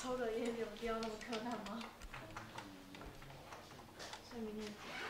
抽的烟有必要那么柯南吗？所以明天讲。